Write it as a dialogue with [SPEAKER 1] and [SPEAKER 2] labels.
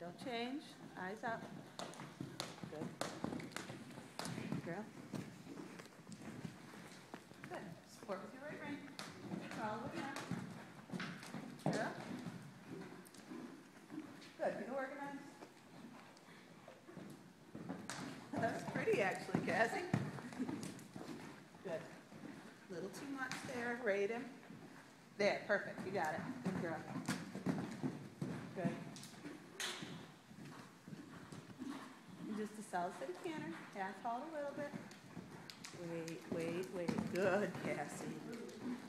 [SPEAKER 1] Don't change. Eyes up. Good. Girl. Good. Support with your right rein. Follow it now. Girl. Good. Get organized. That's pretty, actually, Cassie. Good. Little too much there. Rate him. There. Perfect. You got it. Good girl. Good. Just a solid steady canter. Half hold a little bit. Wait. Good, Cassie.